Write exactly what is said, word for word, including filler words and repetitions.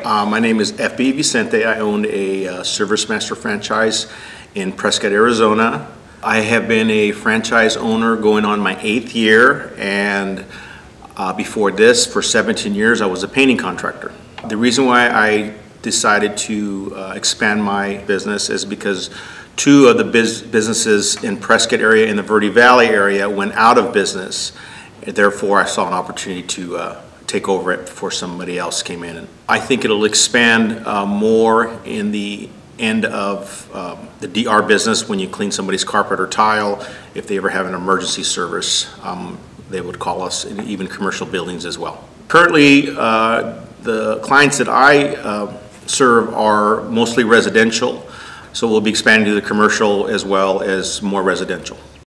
Uh, my name is F B Vicente. I own a uh, ServiceMaster franchise in Prescott, Arizona. I have been a franchise owner going on my eighth year, and uh, before this, for seventeen years, I was a painting contractor. The reason why I decided to uh, expand my business is because two of the biz businesses in Prescott area, in the Verde Valley area, went out of business. Therefore, I saw an opportunity to uh, take over it before somebody else came in. And I think it'll expand uh, more in the end of um, the D R business when you clean somebody's carpet or tile. If they ever have an emergency service, um, they would call us, in even commercial buildings as well. Currently, uh, the clients that I uh, serve are mostly residential, so we'll be expanding to the commercial as well as more residential.